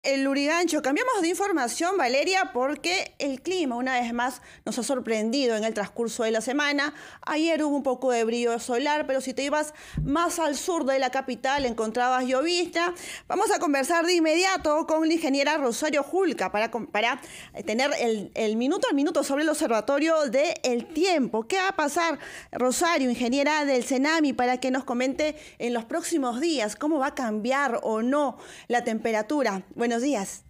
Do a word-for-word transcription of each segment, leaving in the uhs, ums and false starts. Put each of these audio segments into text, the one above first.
El Lurigancho, cambiamos de información, Valeria, porque el clima una vez más nos ha sorprendido en el transcurso de la semana. Ayer hubo un poco de brillo solar, pero si te ibas más al sur de la capital encontrabas llovizna. Vamos a conversar de inmediato con la ingeniera Rosario Julca para, para tener el, el minuto a minuto sobre el observatorio del tiempo. ¿Qué va a pasar, Rosario, ingeniera del CENAMI, para que nos comente en los próximos días cómo va a cambiar o no la temperatura? Bueno, Buenos días.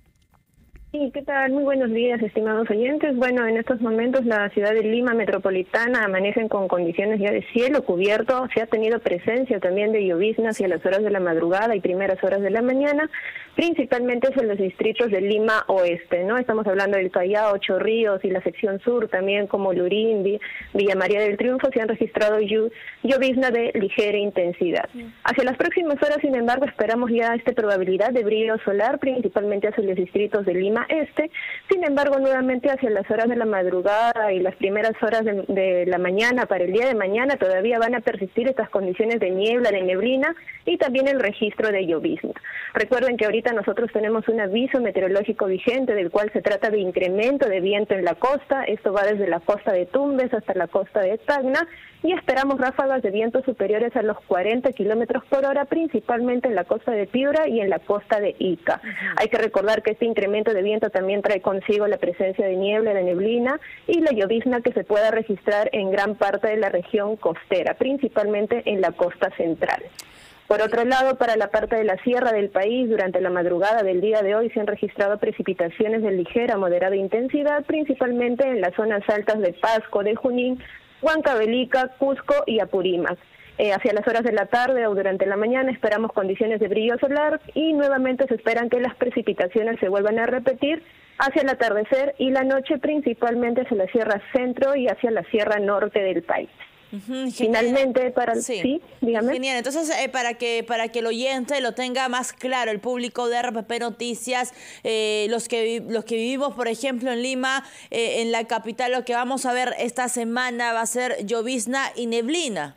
Sí, ¿qué tal? Muy buenos días, estimados oyentes. Bueno, en estos momentos la ciudad de Lima metropolitana amanecen con condiciones ya de cielo cubierto. Se ha tenido presencia también de llovizna hacia las horas de la madrugada y primeras horas de la mañana, principalmente en los distritos de Lima Oeste, ¿no? Estamos hablando del Callao, Chorrillos y la sección sur, también como Lurín, Villa María del Triunfo, se han registrado llovizna de ligera intensidad. Hacia las próximas horas, sin embargo, esperamos ya esta probabilidad de brillo solar, principalmente hacia los distritos de Lima Este. Sin embargo, nuevamente hacia las horas de la madrugada y las primeras horas de, de la mañana, para el día de mañana, todavía van a persistir estas condiciones de niebla, de neblina y también el registro de llovizna. Recuerden que ahorita nosotros tenemos un aviso meteorológico vigente, del cual se trata de incremento de viento en la costa. Esto va desde la costa de Tumbes hasta la costa de Tacna, y esperamos ráfagas de viento superiores a los cuarenta kilómetros por hora, principalmente en la costa de Piura y en la costa de Ica. Uh-huh. Hay que recordar que este incremento de viento también trae consigo la presencia de niebla, de neblina y la llovizna que se pueda registrar en gran parte de la región costera, principalmente en la costa central. Por otro lado, para la parte de la sierra del país, durante la madrugada del día de hoy se han registrado precipitaciones de ligera a moderada intensidad, principalmente en las zonas altas de Pasco, de Junín, Huancavelica, Cusco y Apurímac. Eh, hacia las horas de la tarde o durante la mañana esperamos condiciones de brillo solar y nuevamente se esperan que las precipitaciones se vuelvan a repetir hacia el atardecer y la noche, principalmente hacia la sierra centro y hacia la sierra norte del país. Uh-huh, Finalmente, para el... sí, sí dígame. Genial. Entonces, eh, para que para que el oyente lo tenga más claro, el público de R P P Noticias, eh, los que los que vivimos, por ejemplo, en Lima, eh, en la capital, lo que vamos a ver esta semana va a ser llovizna y neblina.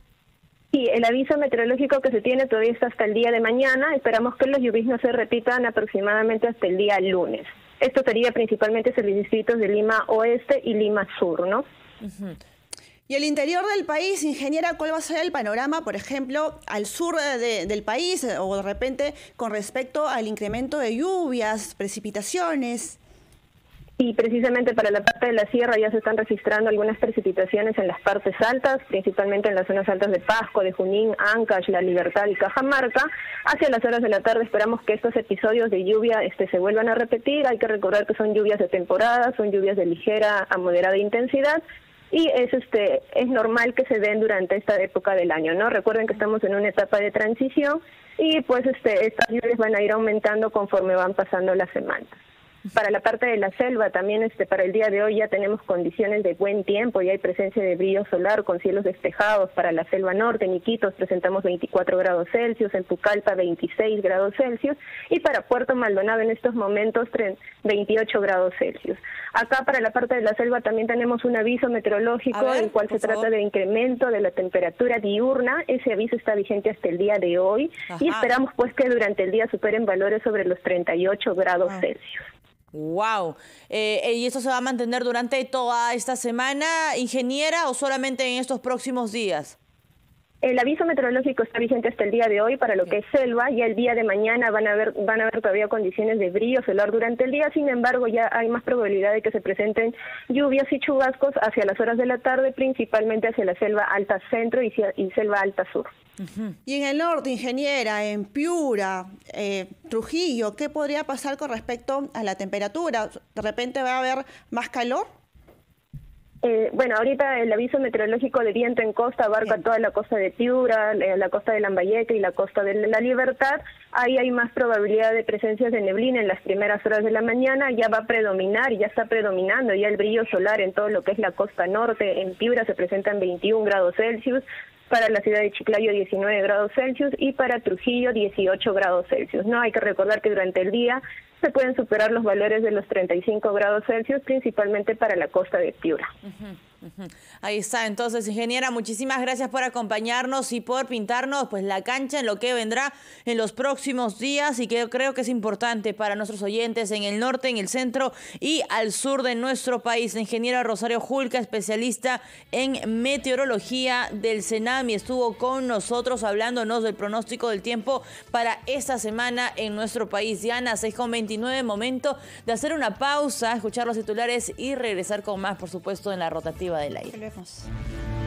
Sí, el aviso meteorológico que se tiene todavía está hasta el día de mañana. Esperamos que los lloviznas se repitan aproximadamente hasta el día lunes. Esto sería principalmente en los distritos de Lima Oeste y Lima Sur, ¿no? Uh-huh. Y el interior del país, ingeniera, ¿cuál va a ser el panorama, por ejemplo, al sur de, del país o de repente con respecto al incremento de lluvias, precipitaciones? Y precisamente para la parte de la sierra ya se están registrando algunas precipitaciones en las partes altas, principalmente en las zonas altas de Pasco, de Junín, Ancash, La Libertad y Cajamarca. Hacia las horas de la tarde esperamos que estos episodios de lluvia este, se vuelvan a repetir. Hay que recordar que son lluvias de temporada, son lluvias de ligera a moderada intensidad. Y es este es normal que se den durante esta época del año, ¿no? Recuerden que estamos en una etapa de transición y pues este estas lluvias van a ir aumentando conforme van pasando las semanas. Para la parte de la selva también este para el día de hoy ya tenemos condiciones de buen tiempo, ya hay presencia de brillo solar con cielos despejados. Para la selva norte, en Iquitos presentamos veinticuatro grados Celsius, en Pucallpa veintiséis grados Celsius y para Puerto Maldonado en estos momentos veintiocho grados Celsius. Acá para la parte de la selva también tenemos un aviso meteorológico ver, en el cual se trata favor. de incremento de la temperatura diurna. Ese aviso está vigente hasta el día de hoy. Ajá. Y esperamos pues que durante el día superen valores sobre los treinta y ocho grados ah. Celsius. Wow. Eh, ¿Y esto se va a mantener durante toda esta semana, ingeniera, o solamente en estos próximos días? El aviso meteorológico está vigente hasta el día de hoy para lo que es selva. Ya el día de mañana van a haber van a haber todavía condiciones de brillo solar durante el día. Sin embargo, ya hay más probabilidad de que se presenten lluvias y chubascos hacia las horas de la tarde, principalmente hacia la selva alta centro y, y selva alta sur. Uh-huh. Y en el norte, ingeniera, en Piura, eh, Trujillo, ¿qué podría pasar con respecto a la temperatura? ¿De repente va a haber más calor? Eh, bueno, ahorita el aviso meteorológico de viento en costa abarca Bien. toda la costa de Piura, la costa de Lambayeque y la costa de La Libertad. Ahí hay más probabilidad de presencia de neblina en las primeras horas de la mañana. Ya va a predominar, ya está predominando ya el brillo solar en todo lo que es la costa norte. En Piura se presentan veintiún grados Celsius. Para la ciudad de Chiclayo diecinueve grados Celsius y para Trujillo dieciocho grados Celsius. No hay que recordar que durante el día se pueden superar los valores de los treinta y cinco grados Celsius, principalmente para la costa de Piura. Uh-huh. Ahí está, entonces, ingeniera, muchísimas gracias por acompañarnos y por pintarnos pues la cancha en lo que vendrá en los próximos días y que creo que es importante para nuestros oyentes en el norte, en el centro y al sur de nuestro país. La ingeniera Rosario Julca, especialista en meteorología del CENAMI, estuvo con nosotros hablándonos del pronóstico del tiempo para esta semana en nuestro país. Diana, seis con veintinueve, momento de hacer una pausa, escuchar los titulares y regresar con más, por supuesto, en la rotativa del aire. Volvemos.